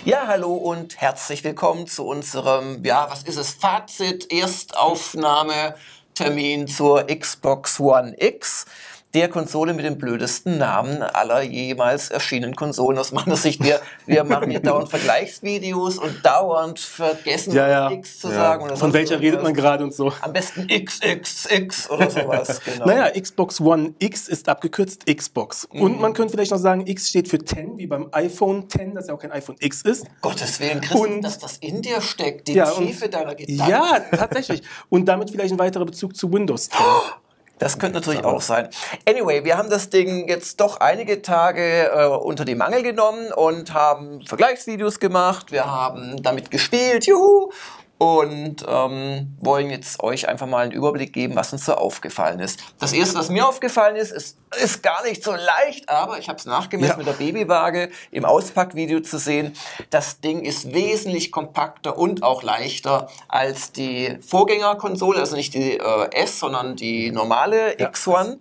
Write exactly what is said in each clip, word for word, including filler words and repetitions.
Ja, hallo und herzlich willkommen zu unserem, ja, was ist es, Fazit, Erstaufnahmetermin zur Xbox One X, der Konsole mit dem blödesten Namen aller jemals erschienenen Konsolen aus meiner Sicht. Wir, wir machen hier dauernd Vergleichsvideos und dauernd vergessen, ja, ja. X zu ja. sagen. Oder Von welcher redet man gerade und so? Am besten X X X oder sowas. Genau. Naja, Xbox One X ist abgekürzt Xbox. Mhm. Und man könnte vielleicht noch sagen, X steht für zehn, wie beim iPhone zehn, das ja auch kein iPhone X ist. Gottes Willen, Christoph, und, dass das in dir steckt, die ja, Tiefe und, deiner Gedanken. Ja, tatsächlich. Und damit vielleicht ein weiterer Bezug zu Windows zehn. Das könnte natürlich auch sein. Anyway, wir haben das Ding jetzt doch einige Tage äh, unter die Mangel genommen und haben Vergleichsvideos gemacht. Wir haben damit gespielt, juhu, und ähm, wollen jetzt euch einfach mal einen Überblick geben, was uns so aufgefallen ist. Das erste, was mir aufgefallen ist, ist, ist gar nicht so leicht, aber ich habe es nachgemessen ja. mit der Babywaage im Auspackvideo zu sehen. Das Ding ist wesentlich kompakter und auch leichter als die Vorgängerkonsole, also nicht die äh, S, sondern die normale ja. X eins.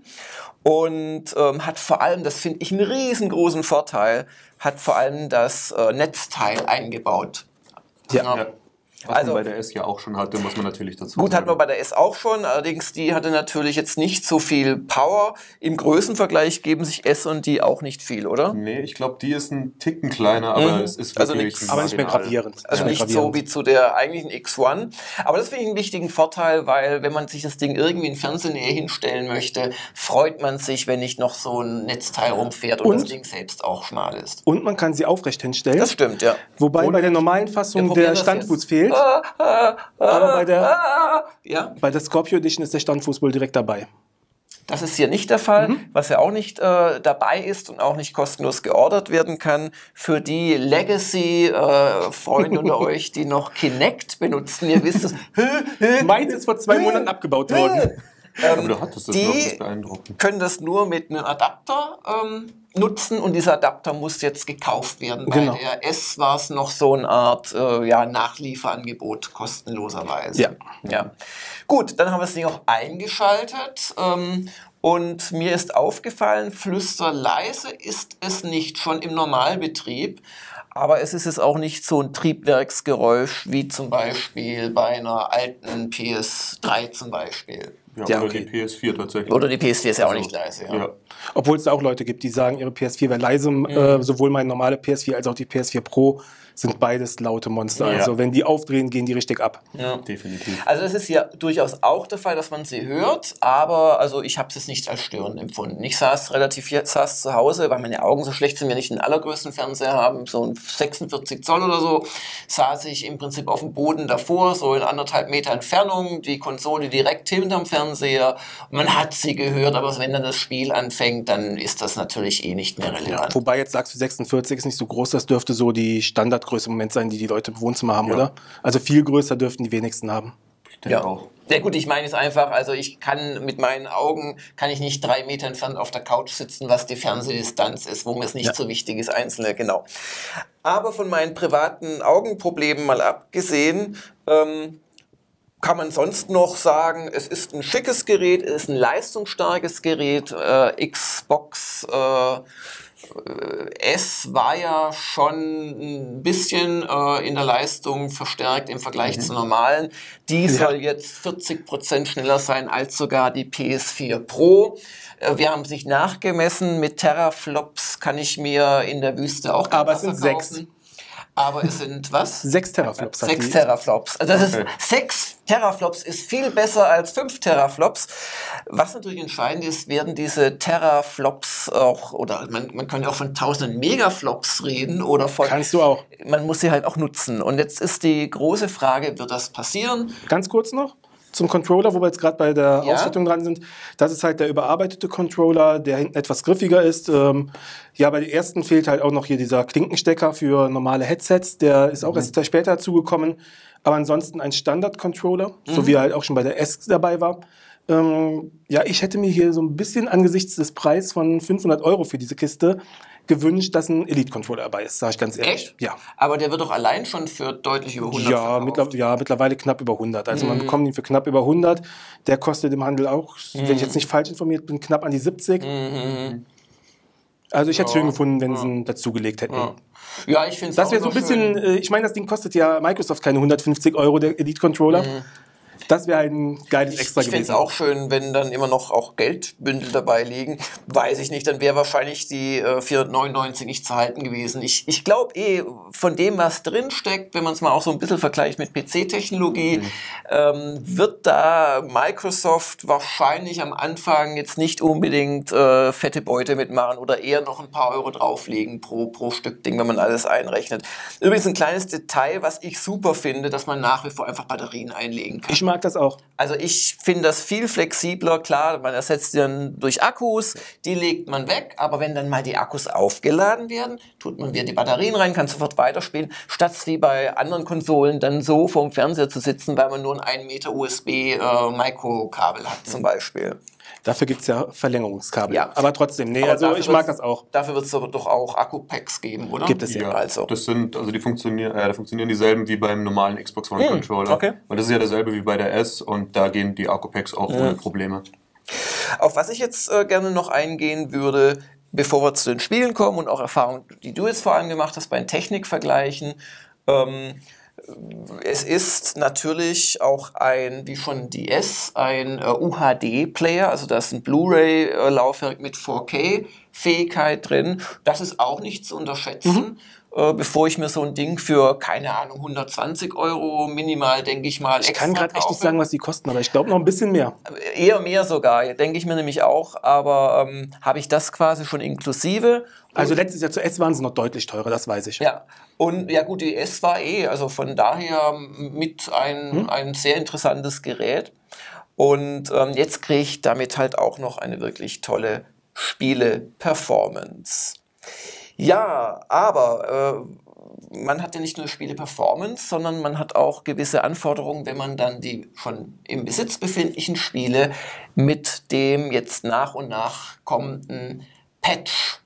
Und ähm, hat vor allem, das finde ich einen riesengroßen Vorteil, hat vor allem das äh, Netzteil eingebaut. Ja. ja. Was also, man bei der S ja auch schon hatte, muss man natürlich dazu Gut, sagen. hatten wir bei der S auch schon, allerdings die hatte natürlich jetzt nicht so viel Power. Im Größenvergleich geben sich S und die auch nicht viel, oder? Nee, ich glaube, die ist ein Ticken kleiner, aber mhm. es ist also wirklich nix, aber nicht mehr gravierend. Also ja. nicht gravierend. so wie zu der eigentlichen X eins. Aber das finde ich einen wichtigen Vorteil, weil wenn man sich das Ding irgendwie in Fernsehnähe hinstellen möchte, freut man sich, wenn nicht noch so ein Netzteil rumfährt und, und das Ding selbst auch schmal ist. Und man kann sie aufrecht hinstellen. Das stimmt, ja. Wobei und bei der normalen Fassung der Standfuß fehlt. Ah, ah, Aber bei der, ja? bei der Scorpio Edition ist der Standfuß wohl direkt dabei. Das ist hier nicht der Fall, mhm. was ja auch nicht äh, dabei ist und auch nicht kostenlos geordert werden kann. Für die Legacy-Freunde äh, unter euch, die noch Kinect benutzen, ihr wisst es. Meins ist vor zwei Monaten abgebaut worden. Ähm, Aber du hattest das die noch, das ist beeindruckend. Können das nur mit einem Adapter ähm, nutzen und dieser Adapter muss jetzt gekauft werden. Genau. Bei der S war es noch so eine Art äh, ja, Nachlieferangebot, kostenloserweise. Ja. Ja. Gut, dann haben wir das Ding auch eingeschaltet ähm, und mir ist aufgefallen, flüsterleise ist es nicht, schon im Normalbetrieb. Aber es ist jetzt auch nicht so ein Triebwerksgeräusch wie zum Beispiel bei einer alten P S drei zum Beispiel. Ja, ja, oder okay. die P S vier tatsächlich. Oder die P S vier ist ja auch also, nicht leise. Ja. Ja. Obwohl es da auch Leute gibt, die sagen, ihre P S vier wäre leise. Mhm. Äh, sowohl meine normale P S vier als auch die P S vier Pro sind beides laute Monster. Ja. Also wenn die aufdrehen, gehen die richtig ab. Ja, definitiv. Also es ist ja durchaus auch der Fall, dass man sie hört, aber also ich habe es nicht als störend empfunden. Ich saß relativ saß zu Hause, weil meine Augen so schlecht sind, wir nicht den allergrößten Fernseher haben, so ein sechsundvierzig Zoll oder so, saß ich im Prinzip auf dem Boden davor, so in anderthalb Meter Entfernung, die Konsole direkt hinterm Fernseher. Man hat sie gehört, aber wenn dann das Spiel anfängt, dann ist das natürlich eh nicht mehr relevant. Ja, wobei jetzt sagst du, sechsundvierzig ist nicht so groß, das dürfte so die Standardgröße im Moment sein, die die Leute im Wohnzimmer haben, ja. oder? Also viel größer dürften die wenigsten haben. Ich denke ja. auch. Ja gut, ich meine jetzt einfach, also ich kann mit meinen Augen, kann ich nicht drei Meter entfernt auf der Couch sitzen, was die Fernsehdistanz ist, wo mir es nicht ja. so wichtig ist, einzelne, genau. Aber von meinen privaten Augenproblemen mal abgesehen, ähm, kann man sonst noch sagen, es ist ein schickes Gerät, es ist ein leistungsstarkes Gerät, äh, Xbox äh, S war ja schon ein bisschen äh, in der Leistung verstärkt im Vergleich mhm. zur normalen. Die ja. soll jetzt vierzig Prozent schneller sein als sogar die P S vier Pro. Äh, wir haben sich nachgemessen, mit Teraflops kann ich mir in der Wüste auch Aber es sind kaufen. sechs. Aber es sind was? Sechs Teraflops. Sechs Teraflops. Also das okay. ist, sechs Teraflops ist viel besser als fünf Teraflops. Was natürlich entscheidend ist, werden diese Teraflops auch, oder man, man kann ja auch von tausenden Megaflops reden oder von. Kannst du auch. Man muss sie halt auch nutzen. Und jetzt ist die große Frage, wird das passieren? Ganz kurz noch zum Controller, wo wir jetzt gerade bei der ja. Ausstattung dran sind. Das ist halt der überarbeitete Controller, der hinten etwas griffiger ist. Ähm, ja, bei den ersten fehlt halt auch noch hier dieser Klinkenstecker für normale Headsets. Der ist auch mhm. erst später dazugekommen. Aber ansonsten ein Standard-Controller, mhm. so wie er halt auch schon bei der S dabei war. Ähm, ja, ich hätte mir hier so ein bisschen angesichts des Preises von fünfhundert Euro für diese Kiste gewünscht, dass ein Elite-Controller dabei ist, sage ich ganz ehrlich. Echt? Ja. Aber der wird doch allein schon für deutlich über hundert ja, mittler ja, mittlerweile knapp über hundert. Also mhm. man bekommt ihn für knapp über hundert. Der kostet im Handel auch, mhm. wenn ich jetzt nicht falsch informiert bin, knapp an die siebzig. Mhm. Also ich hätte es ja. schön gefunden, wenn ja. sie ihn dazugelegt hätten. Ja. Ja, ich finde es Das auch wäre so ein immer bisschen, schön. äh, ich meine, das Ding kostet ja Microsoft keine hundertfünfzig Euro, der Elite Controller. Mhm. Das wäre ein geiles Ich, Extra ich finde es gewesen. auch schön, wenn dann immer noch auch Geldbündel dabei liegen. Weiß ich nicht, dann wäre wahrscheinlich die äh, vierhundertneunundneunzig nicht zu halten gewesen. Ich, ich glaube eh, von dem, was drin steckt, wenn man es mal auch so ein bisschen vergleicht mit P C-Technologie, mhm. ähm, wird da Microsoft wahrscheinlich am Anfang jetzt nicht unbedingt äh, fette Beute mitmachen oder eher noch ein paar Euro drauflegen pro, pro Stück Ding, wenn man alles einrechnet. Übrigens ein kleines Detail, was ich super finde, dass man nach wie vor einfach Batterien einlegen kann. Ich mag das auch. Also ich finde das viel flexibler. Klar, man ersetzt die dann durch Akkus, die legt man weg, aber wenn dann mal die Akkus aufgeladen werden, tut man wieder die Batterien rein, kann sofort weiterspielen, statt wie bei anderen Konsolen dann so vorm Fernseher zu sitzen, weil man nur ein ein Meter U S B-Micro-Kabel äh, hat zum Beispiel. Dafür gibt es ja Verlängerungskabel. Ja. Aber trotzdem, nee, Aber also ich mag das auch. Dafür wird es doch auch Akku-Packs geben, oder? Gibt es ja. Ja, also. Das sind, also die funktionieren, äh, da funktionieren dieselben wie beim normalen Xbox One hm, Controller. Okay. Weil das ist ja dasselbe wie bei der S und da gehen die Akku-Packs auch ja. ohne Probleme. Auf was ich jetzt äh, gerne noch eingehen würde, bevor wir zu den Spielen kommen und auch Erfahrungen, die du jetzt vor allem gemacht hast bei den Technikvergleichen. Ähm, Es ist natürlich auch ein, wie schon die S, ein äh, U H D-Player, also da ist ein Blu-ray-Laufwerk mit vier K-Fähigkeit drin. Das ist auch nicht zu unterschätzen. Mhm. Äh, bevor ich mir so ein Ding für, keine Ahnung, hundertzwanzig Euro minimal, denke ich mal, ich extra kann gerade echt nicht kaufe. sagen, was die kosten, aber ich glaube noch ein bisschen mehr. Eher mehr sogar, denke ich mir nämlich auch, aber ähm, habe ich das quasi schon inklusive. Also letztes Jahr zur S waren sie noch deutlich teurer, das weiß ich. Ja, und ja gut, die S war eh, also von daher mit ein, hm? ein sehr interessantes Gerät. Und ähm, jetzt kriege ich damit halt auch noch eine wirklich tolle Spiele-Performance. Ja, aber äh, man hat ja nicht nur Spiele-Performance, sondern man hat auch gewisse Anforderungen, wenn man dann die schon im Besitz befindlichen Spiele mit dem jetzt nach und nach kommenden Patch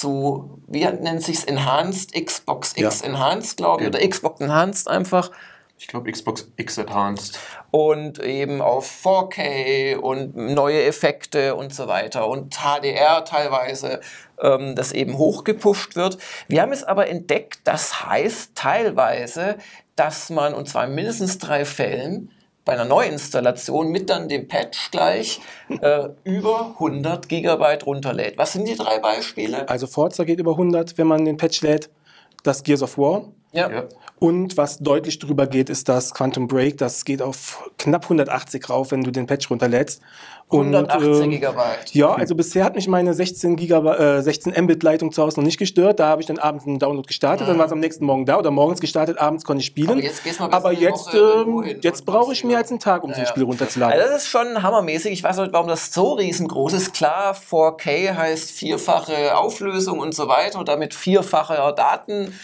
zu, wie nennt sich's, Enhanced, Xbox X ja. Enhanced, glaube ich, oder Xbox Enhanced einfach. Ich glaube Xbox X Enhanced. Und eben auf vier K und neue Effekte und so weiter und H D R teilweise, ähm, das eben hochgepusht wird. Wir haben es aber entdeckt, das heißt teilweise, dass man, und zwar in mindestens drei Fällen, bei einer Neuinstallation mit dann dem Patch gleich äh, über hundert Gigabyte runterlädt. Was sind die drei Beispiele? Also Forza geht über hundert, wenn man den Patch lädt. Das Gears of War. Ja. Ja. Und was deutlich drüber geht, ist das Quantum Break. Das geht auf knapp hundertachtzig rauf, wenn du den Patch runterlädst. hundertachtzig ähm, Gigabyte. Ja, also bisher hat mich meine sechzehn Mbit Leitung zu Hause noch nicht gestört. Da habe ich dann abends einen Download gestartet, mhm. dann war es am nächsten Morgen da oder morgens gestartet, abends konnte ich spielen. Aber jetzt, gehst mal Aber jetzt, ähm, jetzt brauche ich mehr als einen Tag, um ja, so ein Spiel runterzuladen. Also das ist schon hammermäßig. Ich weiß nicht, warum das so riesengroß ist. Klar, vier K heißt vierfache Auflösung und so weiter und damit vierfacher Datenmüll.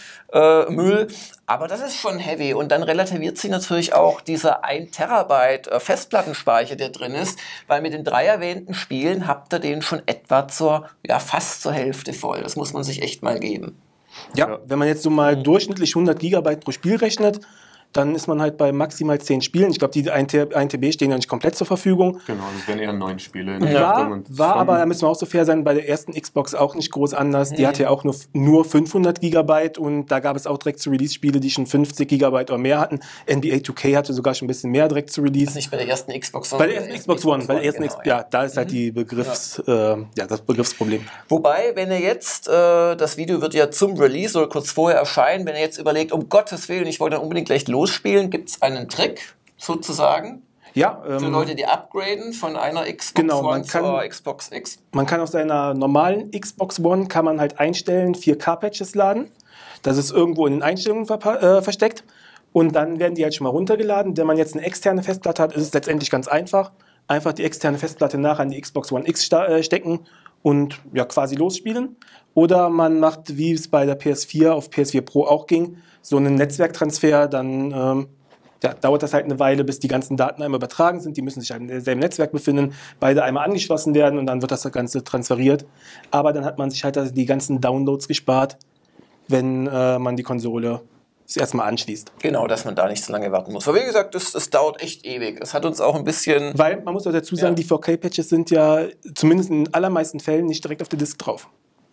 Äh, Aber das ist schon heavy und dann relativiert sich natürlich auch dieser ein Terabyte äh, Festplattenspeicher, der drin ist, weil mit den drei erwähnten Spielen habt ihr den schon etwa zur, ja, fast zur Hälfte voll. Das muss man sich echt mal geben. Ja, ja. Wenn man jetzt so mal mhm. durchschnittlich hundert Gigabyte pro Spiel rechnet, dann ist man halt bei maximal zehn Spielen. Ich glaube, die ein T B stehen ja nicht komplett zur Verfügung. Genau, das wären eher neun Spiele. In war, war aber, da müssen wir auch so fair sein, bei der ersten Xbox auch nicht groß anders. Mhm. Die hatte ja auch nur, nur fünfhundert Gigabyte und da gab es auch direkt zu Release-Spiele, die schon fünfzig Gigabyte oder mehr hatten. N B A zwei K hatte sogar schon ein bisschen mehr direkt zu Release. Das ist nicht bei der ersten Xbox, sondern bei der ersten Xbox, Xbox One. Bei der ersten genau, X- ja. ja, da ist halt mhm. die Begriffs, ja. Äh, ja, das Begriffsproblem. Wobei, wenn ihr jetzt, äh, das Video wird ja zum Release oder kurz vorher erscheinen, wenn ihr jetzt überlegt, um Gottes Willen, ich wollte dann unbedingt gleich losspielen, gibt es einen Trick sozusagen ja, ähm, für Leute, die upgraden von einer Xbox genau, One kann, zur Xbox X. Man kann auf seiner normalen Xbox One kann man halt einstellen, vier K-Patches laden. Das ist irgendwo in den Einstellungen verpa- äh, versteckt. Und dann werden die halt schon mal runtergeladen. Wenn man jetzt eine externe Festplatte hat, ist es letztendlich ganz einfach. Einfach die externe Festplatte nach an die Xbox One X sta- äh, stecken und ja quasi losspielen. Oder man macht, wie es bei der P S vier auf P S vier Pro auch ging, so einen Netzwerktransfer, dann ähm, ja, dauert das halt eine Weile, bis die ganzen Daten einmal übertragen sind. Die müssen sich halt im selben Netzwerk befinden, beide einmal angeschlossen werden und dann wird das Ganze transferiert. Aber dann hat man sich halt also die ganzen Downloads gespart, wenn äh, man die Konsole das erstmal anschließt. Genau, dass man da nicht so lange warten muss. Aber wie gesagt, das, das dauert echt ewig. Es hat uns auch ein bisschen... Weil, man muss auch dazu sagen, ja. die vier K-Patches sind ja zumindest in den allermeisten Fällen nicht direkt auf der Disk drauf.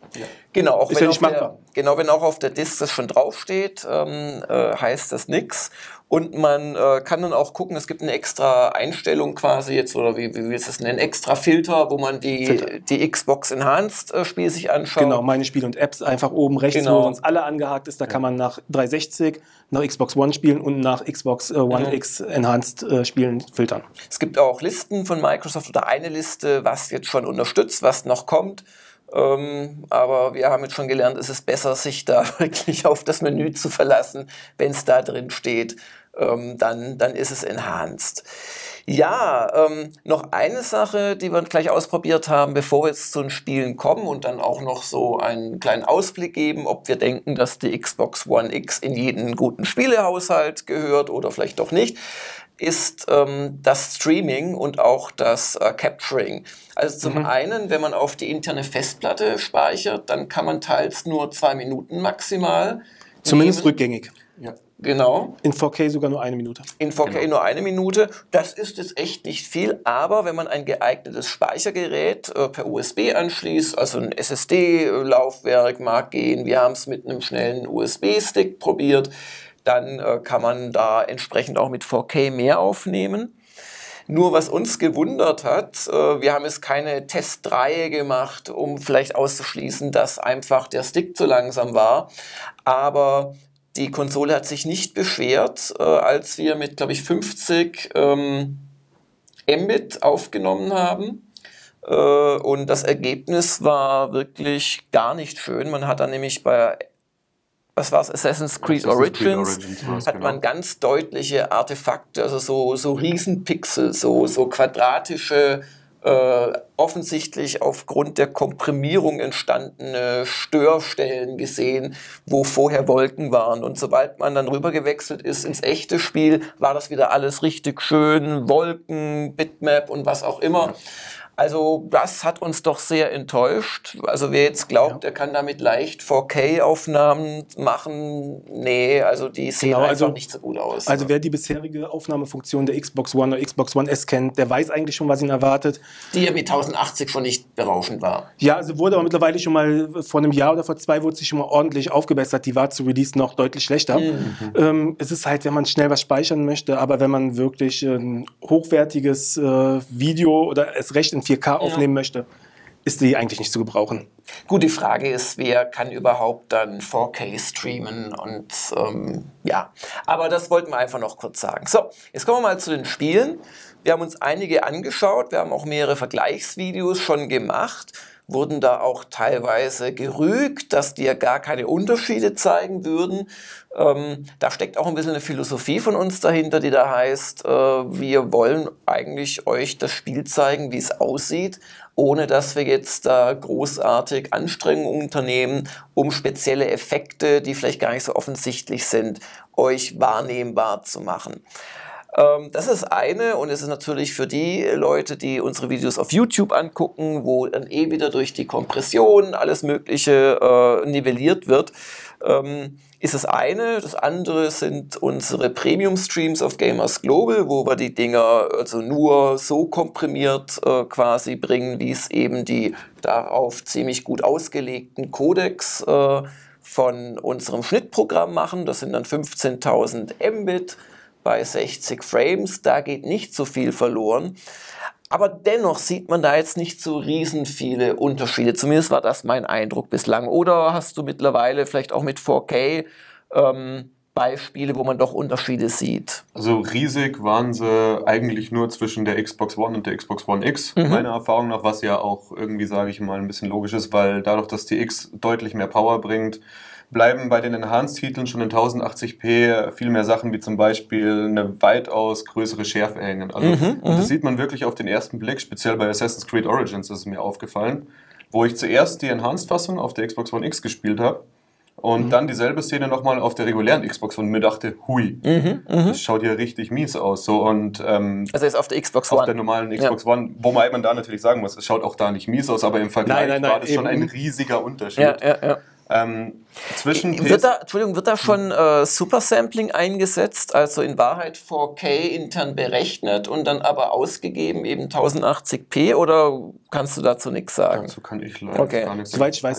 Ja. Genau, auch ist wenn ja nicht auf der, machbar. genau, wenn auch auf der Disk das schon draufsteht, ähm, äh, heißt das nix. Und man äh, kann dann auch gucken, es gibt eine extra Einstellung quasi jetzt, oder wie, wie willst du es nennen, extra Filter, wo man die, die Xbox Enhanced äh, Spiel sich anschaut. Genau, meine Spiele und Apps einfach oben rechts, genau. wo sonst alle angehakt ist, da kann man nach dreihundertsechzig, nach Xbox One Spielen und nach Xbox äh, One mhm. X Enhanced äh, Spielen filtern. Es gibt auch Listen von Microsoft oder eine Liste, was jetzt schon unterstützt, was noch kommt. Ähm, aber wir haben jetzt schon gelernt, es ist besser, sich da wirklich auf das Menü zu verlassen. Wenn es da drin steht, ähm, dann, dann ist es enhanced. Ja, ähm, noch eine Sache, die wir gleich ausprobiert haben, bevor wir jetzt zu den Spielen kommen und dann auch noch so einen kleinen Ausblick geben, ob wir denken, dass die Xbox One X in jeden guten Spielehaushalt gehört oder vielleicht doch nicht, ist ähm, das Streaming und auch das äh, Capturing. Also zum mhm. einen, wenn man auf die interne Festplatte speichert, dann kann man teils nur zwei Minuten maximal Zumindest nehmen. rückgängig. Ja. Genau. In vier K sogar nur eine Minute. In vier K genau. nur eine Minute. Das ist jetzt echt nicht viel, aber wenn man ein geeignetes Speichergerät äh, per U S B anschließt, also ein S S D-Laufwerk mag gehen, wir haben es mit einem schnellen U S B-Stick probiert, dann äh, kann man da entsprechend auch mit vier K mehr aufnehmen. Nur was uns gewundert hat, äh, wir haben jetzt keine Testreihe gemacht, um vielleicht auszuschließen, dass einfach der Stick zu langsam war, aber die Konsole hat sich nicht beschwert, äh, als wir mit, glaube ich, fünfzig ähm, Mbit aufgenommen haben. Äh, und das Ergebnis war wirklich gar nicht schön. Man hat dann nämlich bei was war es, Assassin's Creed Assassin's Origins, Creed Origins hat genau. man ganz deutliche Artefakte, also so, so Riesenpixel, so, so quadratische, äh, offensichtlich aufgrund der Komprimierung entstandene Störstellen gesehen, wo vorher Wolken waren. Und sobald man dann rüber gewechselt ist ins echte Spiel, war das wieder alles richtig schön, Wolken, Bitmap und was auch immer. Also das hat uns doch sehr enttäuscht. Also wer jetzt glaubt, ja. er kann damit leicht vier K-Aufnahmen machen, nee, also die sehen genau, einfach also, nicht so gut aus. Also wer die bisherige Aufnahmefunktion der Xbox One oder Xbox One S kennt, der weiß eigentlich schon, was ihn erwartet. Die ja mit tausendachtzig schon nicht berauschend war. Ja, also wurde aber mittlerweile schon mal, vor einem Jahr oder vor zwei wurde sie schon mal ordentlich aufgebessert. Die war zu Release noch deutlich schlechter. Mhm. Ähm, es ist halt, wenn man schnell was speichern möchte, aber wenn man wirklich ein hochwertiges äh, Video oder es recht in vier K aufnehmen ja. möchte, ist die eigentlich nicht zu gebrauchen. Gut, die Frage ist, wer kann überhaupt dann vier K streamen und ähm, ja, aber das wollten wir einfach noch kurz sagen. So, jetzt kommen wir mal zu den Spielen. Wir haben uns einige angeschaut, wir haben auch mehrere Vergleichsvideos schon gemacht, wurden da auch teilweise gerügt, dass die ja gar keine Unterschiede zeigen würden. Ähm, da steckt auch ein bisschen eine Philosophie von uns dahinter, die da heißt, äh, wir wollen eigentlich euch das Spiel zeigen, wie es aussieht, ohne dass wir jetzt da großartig Anstrengungen unternehmen, um spezielle Effekte, die vielleicht gar nicht so offensichtlich sind, euch wahrnehmbar zu machen. Das ist eine, und es ist natürlich für die Leute, die unsere Videos auf YouTube angucken, wo dann eh wieder durch die Kompression alles Mögliche äh, nivelliert wird, ähm, ist das eine. Das andere sind unsere Premium-Streams auf Gamers Global, wo wir die Dinger also nur so komprimiert äh, quasi bringen, wie es eben die darauf ziemlich gut ausgelegten Codecs äh, von unserem Schnittprogramm machen. Das sind dann fünfzehntausend Mbit. Bei sechzig Frames, da geht nicht so viel verloren. Aber dennoch sieht man da jetzt nicht so riesen viele Unterschiede. Zumindest war das mein Eindruck bislang. Oder hast du mittlerweile vielleicht auch mit vier K ähm, Beispiele, wo man doch Unterschiede sieht? Also riesig waren sie eigentlich nur zwischen der Xbox One und der Xbox One X, mhm. meiner Erfahrung nach, was ja auch irgendwie, sage ich mal, ein bisschen logisch ist, weil dadurch, dass die X deutlich mehr Power bringt, bleiben bei den Enhanced-Titeln schon in tausendachtzig p viel mehr Sachen, wie zum Beispiel eine weitaus größere Schärfe hängen. Also mhm, das sieht man wirklich auf den ersten Blick, speziell bei Assassin's Creed Origins ist es mir aufgefallen, wo ich zuerst die Enhanced-Fassung auf der Xbox One X gespielt habe und mhm. dann dieselbe Szene nochmal auf der regulären Xbox und mir dachte, hui, mhm, das schaut hier richtig mies aus. So, und, ähm, also jetzt auf der Xbox One? Auf der normalen Xbox ja. One, wo man dann natürlich sagen muss, es schaut auch da nicht mies aus, aber im Vergleich nein, nein, nein, war das eben. schon ein riesiger Unterschied. Ja, ja, ja. Ähm, zwischen wird da, Entschuldigung, wird da schon äh, Supersampling eingesetzt, also in Wahrheit vier K intern berechnet und dann aber ausgegeben eben tausendachtzig p oder kannst du dazu nichts sagen? Dazu kann ich leider okay. gar nichts sagen. Soweit ich weiß, ja.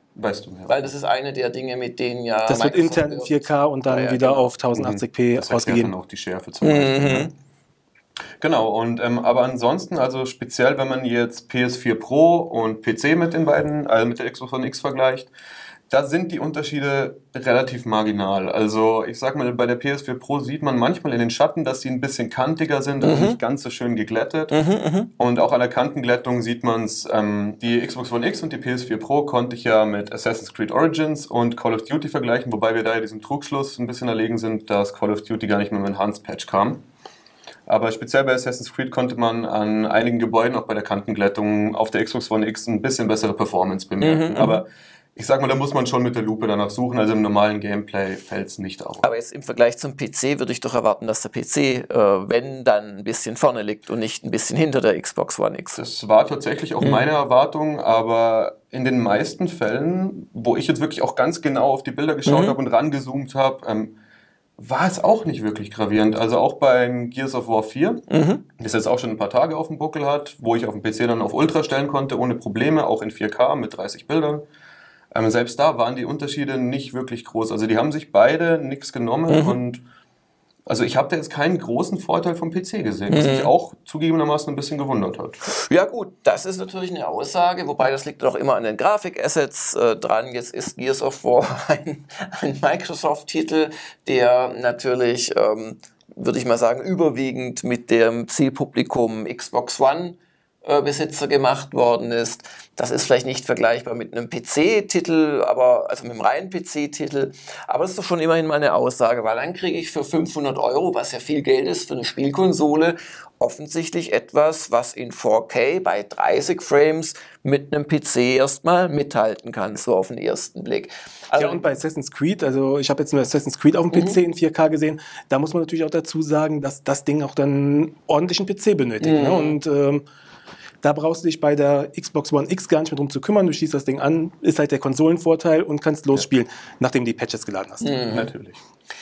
Weißt du, ja. Weil das ist eine der Dinge, mit denen ja Das wird Microsoft intern in vier K und dann ja, ja, wieder genau. auf tausendachtzig p das ausgegeben. Dann auch die Schärfe zum Beispiel. Mhm. Ne? Genau, und ähm, aber ansonsten, also speziell, wenn man jetzt P S vier Pro und P C mit den beiden, also mit der Xbox One X vergleicht, da sind die Unterschiede relativ marginal. Also ich sag mal, bei der P S vier Pro sieht man manchmal in den Schatten, dass sie ein bisschen kantiger sind, also Mhm. nicht ganz so schön geglättet. Mhm, Und auch an der Kantenglättung sieht man es, ähm, die Xbox One X und die P S vier Pro konnte ich ja mit Assassin's Creed Origins und Call of Duty vergleichen, wobei wir da ja diesen Trugschluss ein bisschen erlegen sind, dass Call of Duty gar nicht mehr mit Enhanced Patch kam. Aber speziell bei Assassin's Creed konnte man an einigen Gebäuden, auch bei der Kantenglättung, auf der Xbox One X ein bisschen bessere Performance bemerken. Mhm, Aber ich sag mal, da muss man schon mit der Lupe danach suchen, also im normalen Gameplay fällt es nicht auf. Aber jetzt im Vergleich zum P C würde ich doch erwarten, dass der P C, äh, wenn, dann ein bisschen vorne liegt und nicht ein bisschen hinter der Xbox One X. Das war tatsächlich auch Mhm. meine Erwartung, aber in den meisten Fällen, wo ich jetzt wirklich auch ganz genau auf die Bilder geschaut Mhm. habe und rangezoomt habe, ähm, war es auch nicht wirklich gravierend. Also auch beim Gears of War vier, Mhm. das jetzt auch schon ein paar Tage auf dem Buckel hat, wo ich auf dem P C dann auf Ultra stellen konnte, ohne Probleme, auch in vier K mit dreißig Bildern. Ähm, selbst da waren die Unterschiede nicht wirklich groß. Also die haben sich beide nichts genommen Mhm. und also ich habe da jetzt keinen großen Vorteil vom P C gesehen, was Mhm. mich auch zugegebenermaßen ein bisschen gewundert hat. Ja gut, das ist natürlich eine Aussage, wobei das liegt doch immer an den Grafikassets äh, dran. Jetzt ist Gears of War ein, ein Microsoft-Titel, der natürlich, ähm, würde ich mal sagen, überwiegend mit dem Zielpublikum Xbox One äh, Besitzer gemacht worden ist. Das ist vielleicht nicht vergleichbar mit einem P C-Titel, aber also mit einem reinen P C-Titel. Aber es ist doch schon immerhin mal eine Aussage, weil dann kriege ich für fünfhundert Euro, was ja viel Geld ist für eine Spielkonsole, offensichtlich etwas, was in vier K bei dreißig Frames mit einem P C erstmal mithalten kann, so auf den ersten Blick. Also, Ja, und bei Assassin's Creed, also ich habe jetzt nur Assassin's Creed auf dem P C in vier K gesehen, da muss man natürlich auch dazu sagen, dass das Ding auch dann einen ordentlichen P C benötigt. Mhm. Ne? Und ähm, da brauchst du dich bei der Xbox One X gar nicht mehr drum zu kümmern. Du schießt das Ding an, ist halt der Konsolenvorteil und kannst losspielen, nachdem du die Patches geladen hast. Mhm. Natürlich.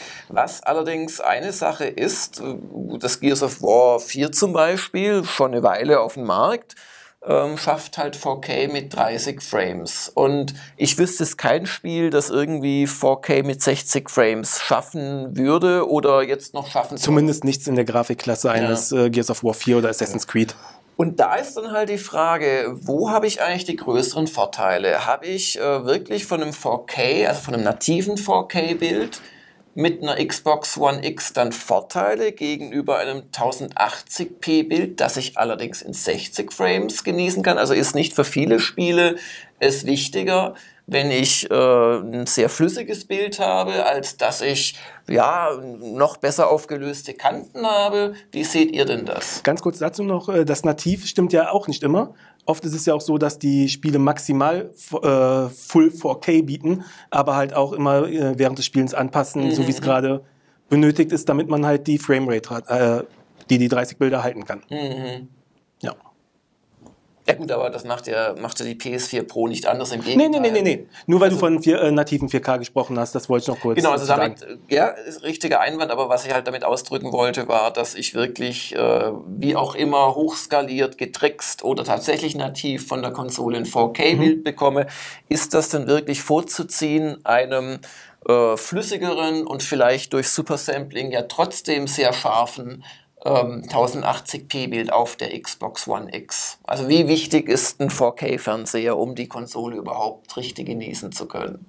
Was allerdings eine Sache ist, das Gears of War vier zum Beispiel, schon eine Weile auf dem Markt, ähm, schafft halt vier K mit dreißig Frames. Und ich wüsste es kein Spiel, das irgendwie vier K mit sechzig Frames schaffen würde oder jetzt noch schaffen soll. Zumindest nichts in der Grafikklasse eines äh, Gears of War vier oder Assassin's Creed. Und da ist dann halt die Frage, wo habe ich eigentlich die größeren Vorteile? Habe ich äh, wirklich von einem vier K, also von einem nativen vier K-Bild mit einer Xbox One X dann Vorteile gegenüber einem tausendachtzig p Bild, das ich allerdings in sechzig Frames genießen kann? Also ist nicht für viele Spiele es wichtiger, wenn ich äh, ein sehr flüssiges Bild habe, als dass ich ja noch besser aufgelöste Kanten habe. Wie seht ihr denn das? Ganz kurz dazu noch, äh, das Nativ stimmt ja auch nicht immer. Oft ist es ja auch so, dass die Spiele maximal äh, Full vier K bieten, aber halt auch immer äh, während des Spielens anpassen, Mhm. so wie es gerade benötigt ist, damit man halt die Framerate hat, äh, die die dreißig Bilder halten kann. Mhm. Ja. Ja gut, aber das macht ja, macht ja die P S vier Pro nicht anders, im Nee, Gegenteil. nee, nee, nee, nee. Nur weil Also- du von vier, äh, nativen vier K gesprochen hast, das wollte ich noch kurz Genau, also sagen. damit, äh, ja, ist richtiger Einwand, aber was ich halt damit ausdrücken wollte, war, dass ich wirklich, äh, wie auch immer, hochskaliert, getrickst oder tatsächlich nativ von der Konsole ein vier K-Bild bekomme. Ist das denn wirklich vorzuziehen, einem äh, flüssigeren und vielleicht durch Supersampling ja trotzdem sehr scharfen ähm, tausendachtzig p Bild auf der Xbox One X? Also wie wichtig ist ein vier K-Fernseher, um die Konsole überhaupt richtig genießen zu können?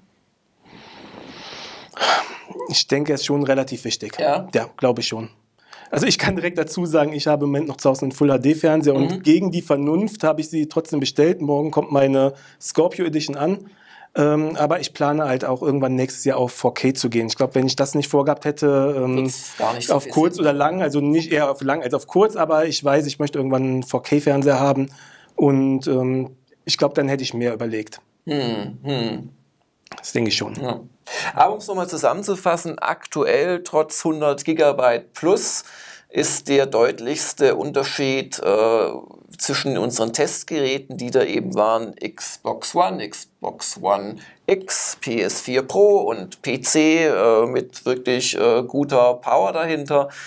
Ich denke, es ist schon relativ wichtig. Ja? Ja, glaube ich schon. Also ich kann direkt dazu sagen, ich habe im Moment noch zu Hause einen Full H D-Fernseher Mhm. und gegen die Vernunft habe ich sie trotzdem bestellt. Morgen kommt meine Scorpio Edition an. Ähm, aber ich plane halt auch irgendwann nächstes Jahr auf vier K zu gehen. Ich glaube, wenn ich das nicht vorgehabt hätte, ähm, Wird's gar nicht so auf viel kurz Sinn. oder lang, also nicht eher auf lang als auf kurz, aber ich weiß, ich möchte irgendwann einen vier K-Fernseher haben und ähm, ich glaube, dann hätte ich mehr überlegt. Hm, hm. Das denke ich schon. Ja. Aber um es nochmal zusammenzufassen, aktuell trotz hundert Gigabyte plus ist der deutlichste Unterschied äh, zwischen unseren Testgeräten, die da eben waren, Xbox One, Xbox One X, P S vier Pro und P C äh, mit wirklich äh, guter Power dahinter.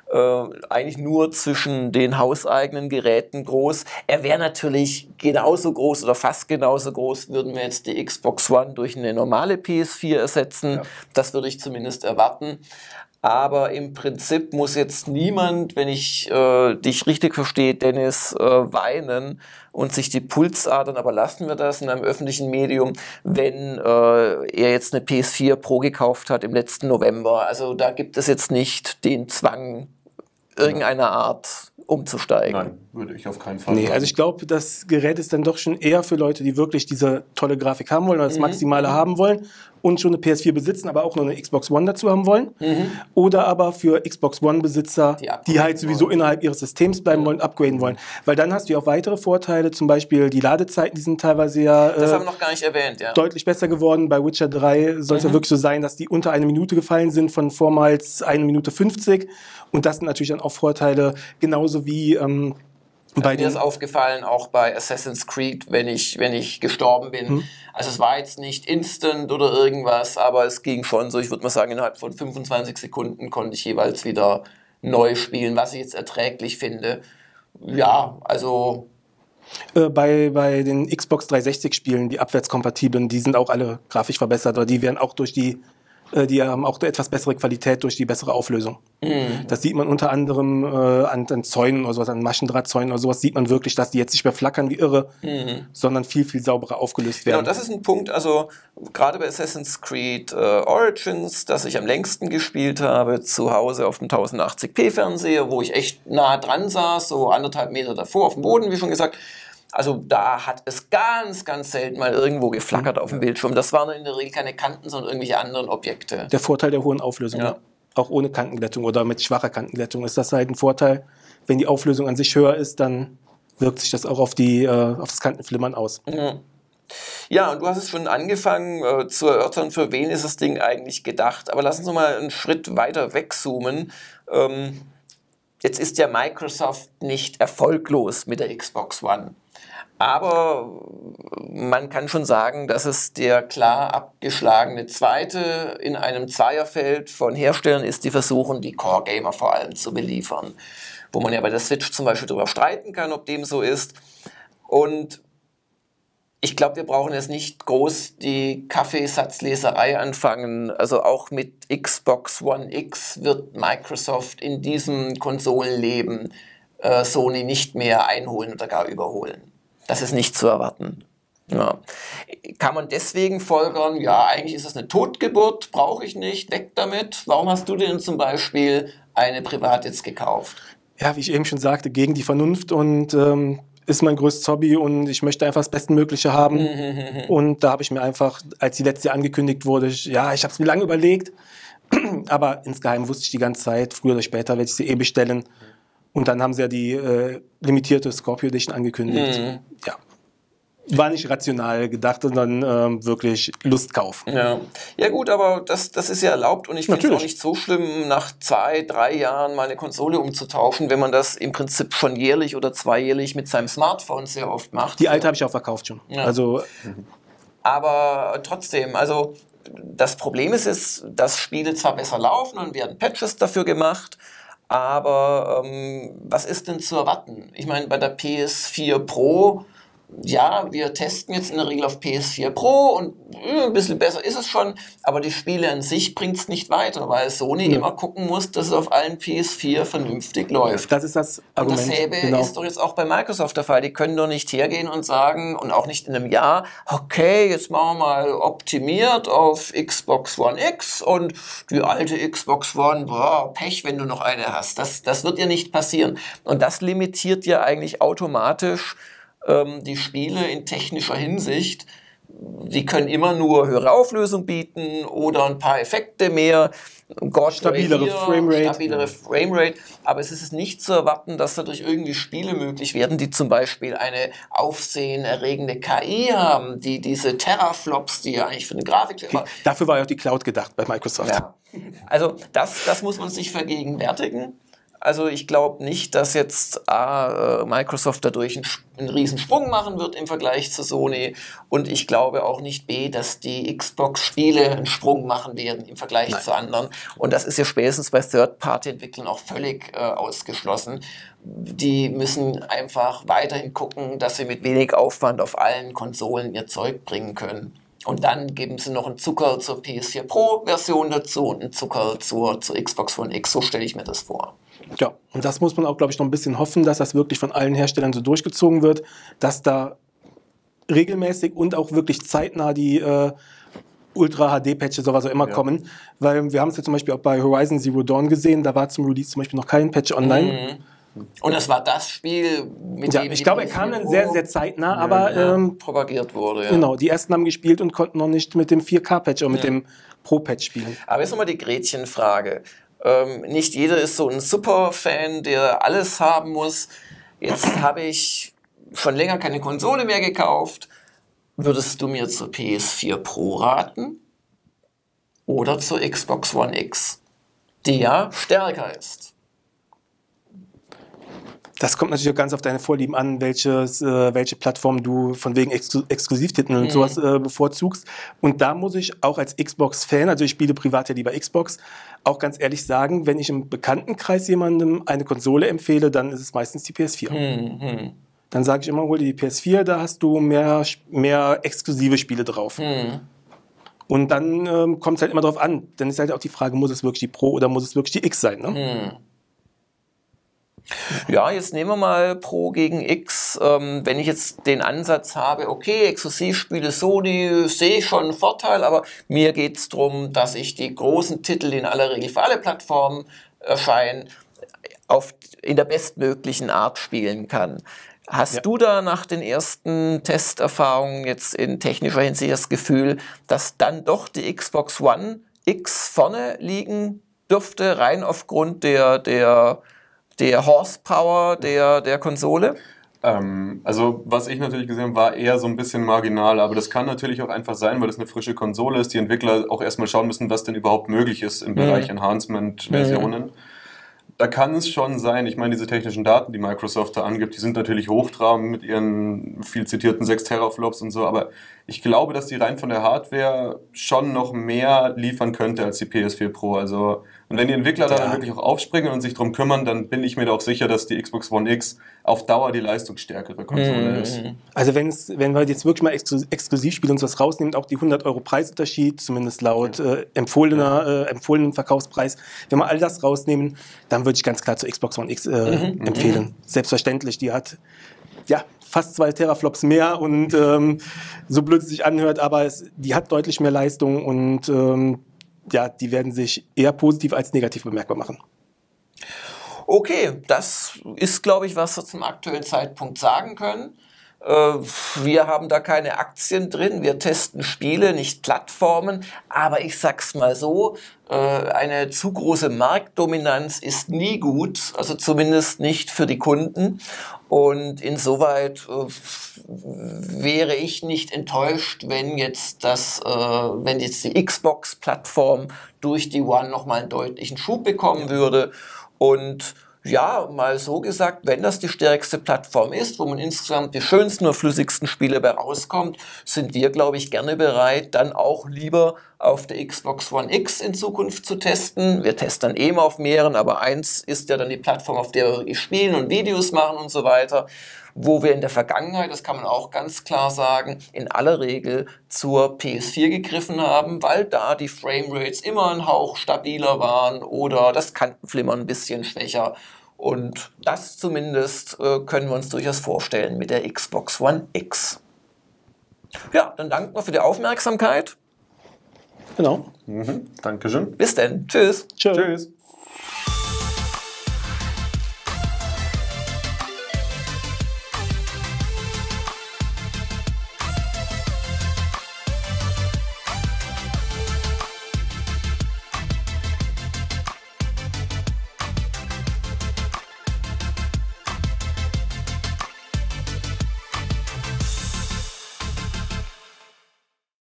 äh, eigentlich nur zwischen den hauseigenen Geräten groß. Er wäre natürlich genauso groß oder fast genauso groß, würden wir jetzt die Xbox One durch eine normale P S vier ersetzen. Ja. Das würde ich zumindest erwarten. Aber im Prinzip muss jetzt niemand, wenn ich äh, dich richtig verstehe, Dennis, äh, weinen und sich die Pulsadern, aber lassen wir das in einem öffentlichen Medium, wenn äh, er jetzt eine P S vier Pro gekauft hat im letzten November. Also da gibt es jetzt nicht den Zwang irgendeiner Art umzusteigen. Nein, würde ich auf keinen Fall Nee, sagen. also ich glaube, das Gerät ist dann doch schon eher für Leute, die wirklich diese tolle Grafik haben wollen oder das Mhm. Maximale haben wollen und schon eine P S vier besitzen, aber auch noch eine Xbox One dazu haben wollen. Mhm. Oder aber für Xbox One-Besitzer, die, die halt sowieso wollen. innerhalb ihres Systems bleiben mhm. wollen, upgraden wollen. Weil dann hast du ja auch weitere Vorteile, zum Beispiel die Ladezeiten, die sind teilweise ja das äh, haben wir noch gar nicht erwähnt, ja. deutlich besser geworden. Bei Witcher drei soll es mhm. ja wirklich so sein, dass die unter eine Minute gefallen sind, von vormals eine Minute fünfzig. Und das sind natürlich dann auch Vorteile, genauso wie ähm, bei mir ist aufgefallen, auch bei Assassin's Creed, wenn ich, wenn ich gestorben bin. Hm. Also es war jetzt nicht instant oder irgendwas, aber es ging schon so, ich würde mal sagen, innerhalb von fünfundzwanzig Sekunden konnte ich jeweils wieder neu spielen, was ich jetzt erträglich finde. Ja, also... Äh, bei, bei den Xbox dreihundertsechzig Spielen, die abwärtskompatiblen, die sind auch alle grafisch verbessert, oder die werden auch durch die die haben auch etwas bessere Qualität durch die bessere Auflösung. Mhm. Das sieht man unter anderem äh, an, an Zäunen oder sowas, an Maschendrahtzäunen oder sowas, sieht man wirklich, dass die jetzt nicht mehr flackern wie irre, mhm. sondern viel, viel sauberer aufgelöst werden. Genau, das ist ein Punkt, also gerade bei Assassin's Creed äh, Origins, das ich am längsten gespielt habe, zu Hause auf dem tausendachtzig p Fernseher, wo ich echt nah dran saß, so anderthalb Meter davor auf dem Boden, wie schon gesagt. Also da hat es ganz, ganz selten mal irgendwo geflackert mhm. auf dem Bildschirm. Das waren in der Regel keine Kanten, sondern irgendwelche anderen Objekte. Der Vorteil der hohen Auflösung, ja. Auch ohne Kantenglättung oder mit schwacher Kantenglättung ist das halt ein Vorteil. Wenn die Auflösung an sich höher ist, dann wirkt sich das auch auf, die, äh, auf das Kantenflimmern aus. Mhm. Ja, und du hast es schon angefangen äh, zu erörtern, für wen ist das Ding eigentlich gedacht. Aber lass uns noch mal einen Schritt weiter wegzoomen. Ähm, jetzt ist ja Microsoft nicht erfolglos mit der Xbox One. Aber man kann schon sagen, dass es der klar abgeschlagene Zweite in einem Zweierfeld von Herstellern ist, die versuchen, die Core-Gamer vor allem zu beliefern. Wo man ja bei der Switch zum Beispiel darüber streiten kann, ob dem so ist. Und ich glaube, wir brauchen jetzt nicht groß die Kaffeesatzleserei anfangen. Also auch mit Xbox One X wird Microsoft in diesem Konsolenleben äh, Sony nicht mehr einholen oder gar überholen. Das ist nicht zu erwarten. Ja. Kann man deswegen folgern, ja, eigentlich ist es eine Totgeburt, brauche ich nicht, weg damit. Warum hast du denn zum Beispiel eine privat jetzt gekauft? Ja, wie ich eben schon sagte, gegen die Vernunft und ähm, ist mein größtes Hobby und ich möchte einfach das Bestmögliche haben. Mhm. Und da habe ich mir einfach, als die letzte angekündigt wurde, ich, ja, ich habe es mir lange überlegt, aber insgeheim wusste ich die ganze Zeit, früher oder später werde ich sie eh bestellen. Und dann haben sie ja die äh, limitierte Scorpio Edition angekündigt. Mhm. Ja. War nicht rational gedacht, sondern ähm, wirklich Lustkauf. Ja, ja gut, aber das, das ist ja erlaubt und ich finde es auch nicht so schlimm, nach zwei, drei Jahren mal eine Konsole umzutauschen, wenn man das im Prinzip schon jährlich oder zweijährlich mit seinem Smartphone sehr oft macht. Die alte habe ich auch verkauft schon. Ja. Also, aber trotzdem, also das Problem ist, ist, dass Spiele zwar besser laufen und werden Patches dafür gemacht, aber ähm, was ist denn zu erwarten? Ich meine, bei der P S vier Pro, ja, wir testen jetzt in der Regel auf P S vier Pro und äh, ein bisschen besser ist es schon, aber die Spiele an sich bringt es nicht weiter, weil Sony ja. immer gucken muss, dass es auf allen P S vier vernünftig läuft. Das ist das Argument. Und dasselbe genau. ist doch jetzt auch bei Microsoft der Fall. Die können doch nicht hergehen und sagen, und auch nicht in einem Jahr, okay, jetzt machen wir mal optimiert auf Xbox One X und die alte Xbox One, boah, Pech, wenn du noch eine hast. Das, das wird ja nicht passieren. Und das limitiert ja eigentlich automatisch die Spiele in technischer Hinsicht. Die können immer nur höhere Auflösung bieten oder ein paar Effekte mehr, God stabilere hier, Framerate. stabilere Framerate. Aber es ist nicht zu erwarten, dass dadurch irgendwie Spiele möglich werden, die zum Beispiel eine aufsehenerregende K I haben, die diese Teraflops, die ja eigentlich für eine Grafik... Okay. Dafür war ja auch die Cloud gedacht bei Microsoft. Ja. Also das, das muss man sich vergegenwärtigen. Also ich glaube nicht, dass jetzt A, Microsoft dadurch einen, einen riesen Sprung machen wird im Vergleich zu Sony und ich glaube auch nicht B, dass die Xbox-Spiele einen Sprung machen werden im Vergleich Nein. zu anderen. Und das ist ja spätestens bei Third-Party-Entwicklern auch völlig äh, ausgeschlossen. Die müssen einfach weiterhin gucken, dass sie mit wenig Aufwand auf allen Konsolen ihr Zeug bringen können. Und dann geben sie noch einen Zucker zur P S vier Pro-Version dazu und einen Zucker zur, zur Xbox One X. So stelle ich mir das vor. Ja, und das muss man auch, glaube ich, noch ein bisschen hoffen, dass das wirklich von allen Herstellern so durchgezogen wird, dass da regelmäßig und auch wirklich zeitnah die äh, Ultra-H D-Patches oder was auch immer ja. kommen. Weil wir haben es ja zum Beispiel auch bei Horizon Zero Dawn gesehen, da war zum Release zum Beispiel noch kein Patch online. Mhm. Und das war das Spiel, mit ja, dem ich glaube, er kam dann sehr, sehr zeitnah, ja, aber ja, ähm, propagiert wurde. Ja. Genau, die ersten haben gespielt und konnten noch nicht mit dem vier K-Patch oder mit ja. dem Pro-Patch spielen. Aber jetzt nochmal die Gretchenfrage. Ähm, nicht jeder ist so ein Super-Fan, der alles haben muss. Jetzt habe ich schon länger keine Konsole mehr gekauft. Würdest du mir zur P S vier Pro raten? Oder zur Xbox One X, die ja stärker ist? Das kommt natürlich auch ganz auf deine Vorlieben an, welches, äh, welche Plattform du von wegen Exklu Exklusivtiteln mhm. und sowas äh, bevorzugst. Und da muss ich auch als Xbox-Fan, also ich spiele privat ja lieber Xbox, auch ganz ehrlich sagen, wenn ich im Bekanntenkreis jemandem eine Konsole empfehle, dann ist es meistens die P S vier. Mhm. Dann sage ich immer, hol dir die P S vier, da hast du mehr, mehr exklusive Spiele drauf. Mhm. Und dann ähm, kommt es halt immer drauf an. Dann ist halt auch die Frage, muss es wirklich die Pro oder muss es wirklich die X sein? Ne? Mhm. Ja, jetzt nehmen wir mal Pro gegen X. Ähm, wenn ich jetzt den Ansatz habe, okay, Exklusivspiele Sony, sehe ich schon einen Vorteil, aber mir geht es darum, dass ich die großen Titel, die in aller Regel für alle Plattformen erscheinen, auf, in der bestmöglichen Art spielen kann. Hast ja. du da nach den ersten Testerfahrungen jetzt in technischer Hinsicht das Gefühl, dass dann doch die Xbox One X vorne liegen dürfte, rein aufgrund der, der der Horsepower der, der Konsole? Ähm, also was ich natürlich gesehen habe, war eher so ein bisschen marginal, aber das kann natürlich auch einfach sein, weil das eine frische Konsole ist, die Entwickler auch erstmal schauen müssen, was denn überhaupt möglich ist im mhm. Bereich Enhancement-Versionen. Mhm. Da kann es schon sein, ich meine, diese technischen Daten, die Microsoft da angibt, die sind natürlich hochtrabend mit ihren viel zitierten sechs Teraflops und so, aber ich glaube, dass die rein von der Hardware schon noch mehr liefern könnte als die P S vier Pro. Also, und wenn die Entwickler ja. dann wirklich auch aufspringen und sich darum kümmern, dann bin ich mir da auch sicher, dass die Xbox One X auf Dauer die leistungsstärkere Konsole mhm. ist. Also wenn's, wenn wir jetzt wirklich mal Exklu Exklusivspiele uns was rausnehmen, auch die hundert Euro Preisunterschied, zumindest laut ja. äh, empfohlener, äh, empfohlenen Verkaufspreis, wenn wir all das rausnehmen, dann würde ich ganz klar zur Xbox One X äh, mhm. empfehlen. Mhm. Selbstverständlich, die hat ja fast zwei Teraflops mehr und ähm, so blöd es sich anhört, aber es, die hat deutlich mehr Leistung und ähm, ja, die werden sich eher positiv als negativ bemerkbar machen. Okay, das ist, glaube ich, was wir zum aktuellen Zeitpunkt sagen können. Wir haben da keine Aktien drin, wir testen Spiele, nicht Plattformen, aber ich sag's mal so, eine zu große Marktdominanz ist nie gut, also zumindest nicht für die Kunden, und insoweit wäre ich nicht enttäuscht, wenn jetzt das, wenn jetzt die Xbox-Plattform durch die One nochmal einen deutlichen Schub bekommen würde. Und ja, mal so gesagt, wenn das die stärkste Plattform ist, wo man insgesamt die schönsten und flüssigsten Spiele bei rauskommt, sind wir, glaube ich, gerne bereit, dann auch lieber auf der Xbox One X in Zukunft zu testen. Wir testen dann eben auf mehreren, aber eins ist ja dann die Plattform, auf der wir spielen und Videos machen und so weiter, wo wir in der Vergangenheit, das kann man auch ganz klar sagen, in aller Regel zur P S vier gegriffen haben, weil da die Framerates immer ein Hauch stabiler waren oder das Kantenflimmern ein bisschen schwächer. Und das zumindest äh, können wir uns durchaus vorstellen mit der Xbox One X. Ja, dann danken wir für die Aufmerksamkeit. Genau. Mhm. Dankeschön. Bis denn. Tschüss. Tschüss. Tschüss.